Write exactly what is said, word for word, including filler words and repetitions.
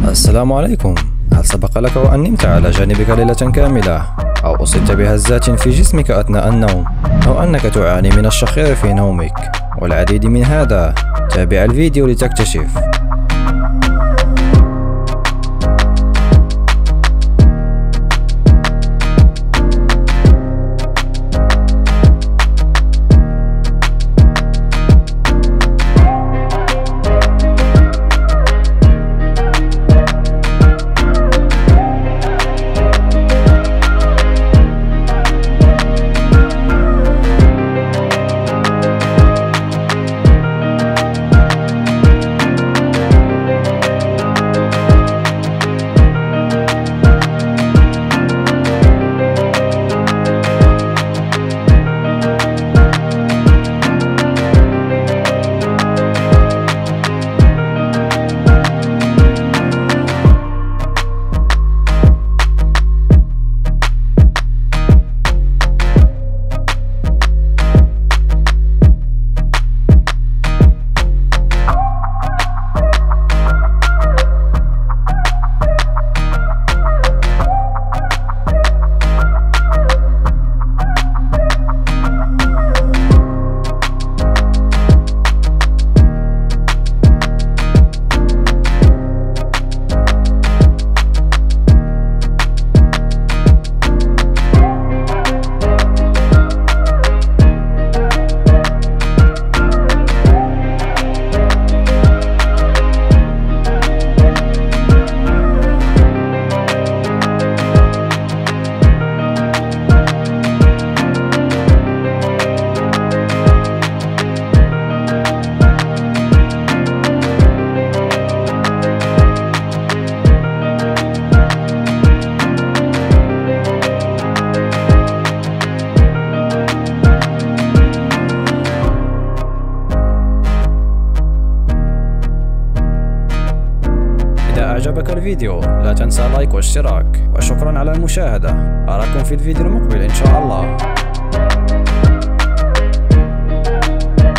السلام عليكم. هل سبق لك وأن نمت على جانبك ليلة كاملة، أو أصبت بهزات في جسمك أثناء النوم، أو أنك تعاني من الشخير في نومك والعديد من هذا؟ تابع الفيديو لتكتشف. إذا أعجبك الفيديو لا تنسى لايك واشتراك، وشكرا على المشاهدة. أراكم في الفيديو المقبل إن شاء الله.